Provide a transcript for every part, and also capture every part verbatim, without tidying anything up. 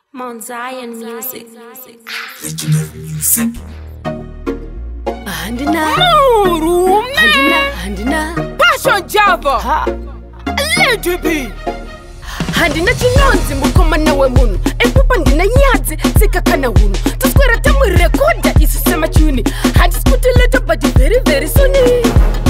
Mount Zion Music. Original music. Handina, Room, handina, handina. Passion Java, Ha, Lady B. handina chinonzi mukomana wemunhu epupa ndina nyadzi tsikakana hunhu toswera tamurekodha isu semachuni handisikutileta but very very soni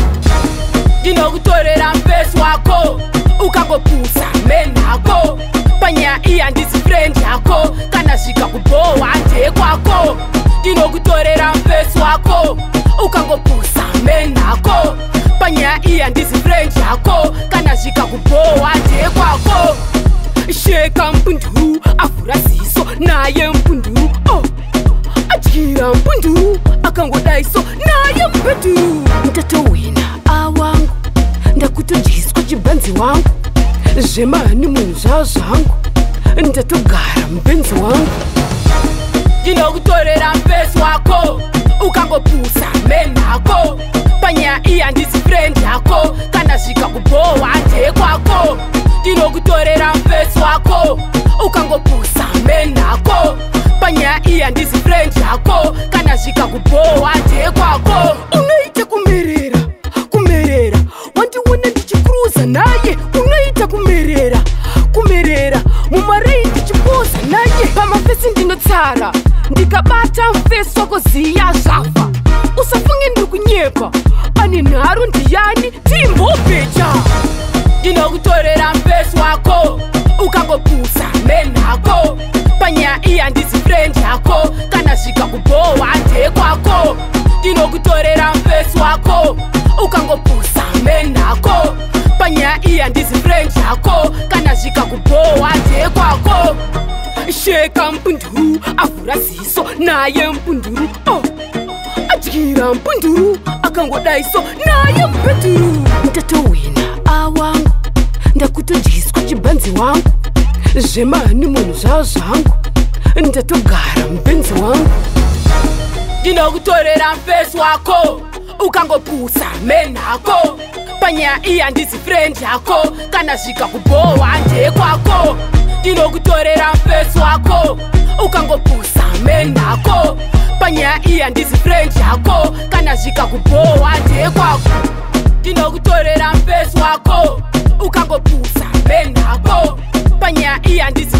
ndinokutorera mupesi wako ukangopusa menhako panyaya iyi handisi friend yako kana svika kubohwa ndekwako ndinokutorera mupesi wako ukangopusa menhako panyaya iyi handisi friend yako kana svika kubohwa ndekwako sheka mpunduru avhura ziso naye mpunduru oh. adyira mpunduru akangodaiso naye mpunduru ndatowina awangu ndakutodyiswa chibhanzi wangu zvemani munhu zvaa zvangu ndatogara mupenzi wangu ndinokutorera mupesi wako ukangopusa menhako panyaya iyi handisi friend yako kana svika kubohwa ndekwako ndinokutorera mupesi wako ukangopusa menhako panyaya iyi handisi friend yako kana svika kubohwa ndekwako unoita kumerera kumerera wandiona ndichikuruza naye unoita kumerera kumerera mumarei ndichipoza naye pamafesi ndinotsara ndikabata mufesi wako ziya zvafa usafunge ndiri kunyepa ane nharo ndiyani timbopecha ndinokutorera mupesi wako ukangopusa menhako panyaya iyi handisi friend yako kana svika kubohwa ndekwako ndinokutorera mupesi wako ukangopusa menhako panyaya iyi handisi friend yako kana svika kubohwa ndekwako sheka mpunduru avhura ziso naye mpunduru oh. adyira mpunduru akangodaiso naye mpunduru ndatowina awangu ndakutodyiswa chibhanzi wangu zvemani munhu zvaa zvangu ndatogara mupenzi wangu ndinokutorera mupesi wako ukangopusa menhako panyaya iyi handisi friend yako kana svika kubohwa ndekwako ndinokutorera mupesi wako ukangopusa menhako panyaya iyi handisi friend yako kana svika kubohwa ndekwako ndinokutorera mupesi wako ukangopusa menhako panyaya iyi handisi